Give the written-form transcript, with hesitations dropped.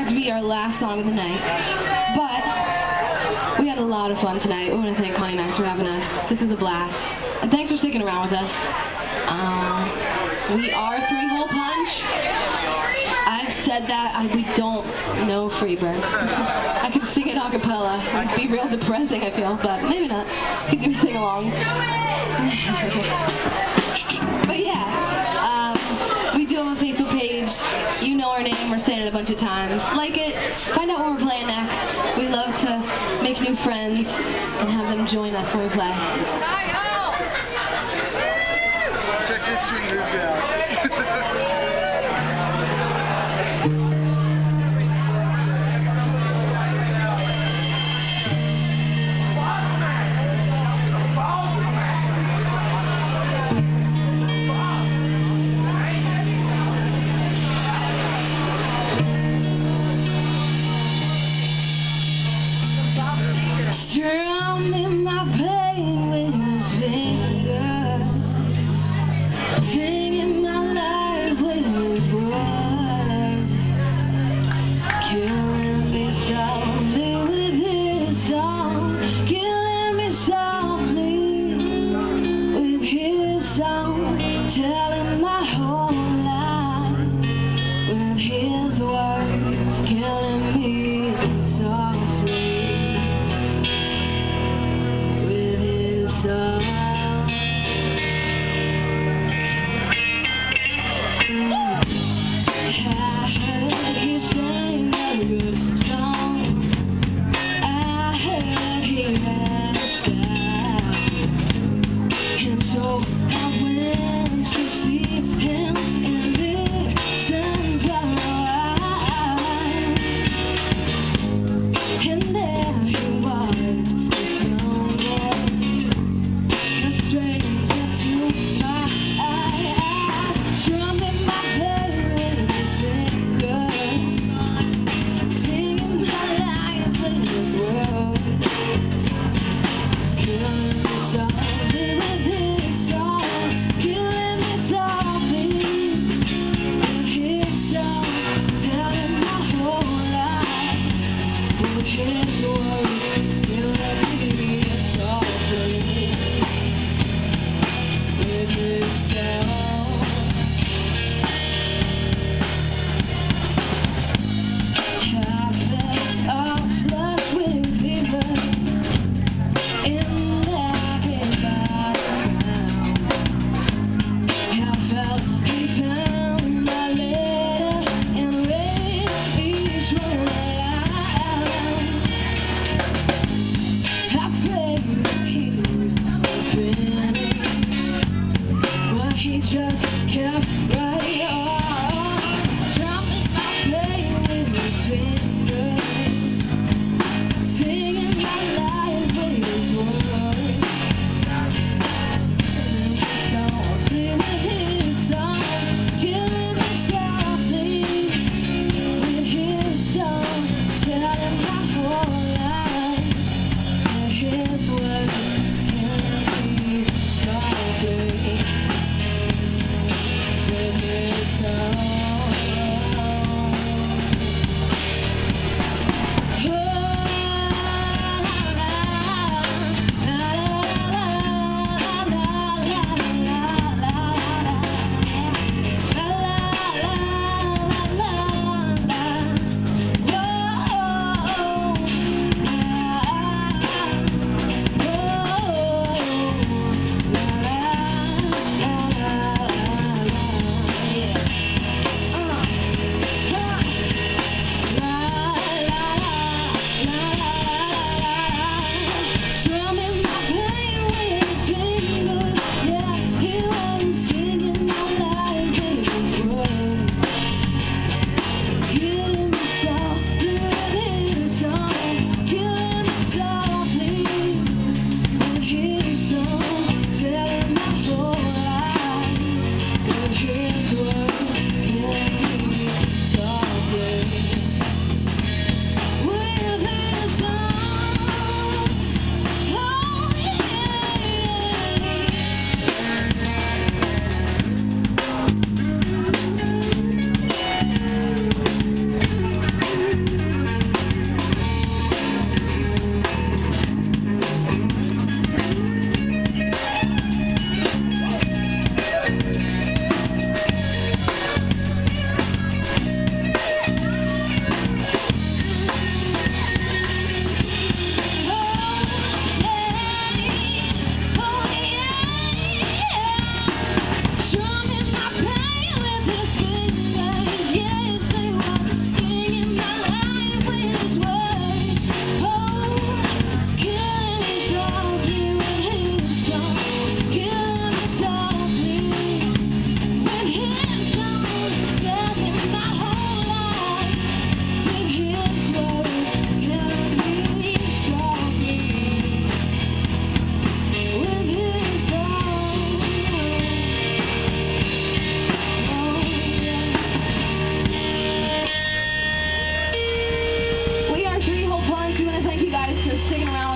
to be our last song of the night, but we had a lot of fun tonight. We want to thank Connie Macs for having us. This was a blast. And thanks for sticking around with us. We are Three-Hole Punch. I've said that. We don't know Freebird. I could sing it a cappella. It'd be real depressing, I feel, but maybe not. I could do a sing-along. But yeah, we do have a Facebook page. You know our name. We're saying it a bunch of times. Like it. Find out when we're playing next. We love to make new friends and have them join us when we play. Check his sweet moves out. Strumming my pain with his fingers, singing my life with his words, killing me softly with his song, killing me softly with his song, telling my whole life with his words, killing me softly. I heard you sing much. We want to thank you guys for sticking around.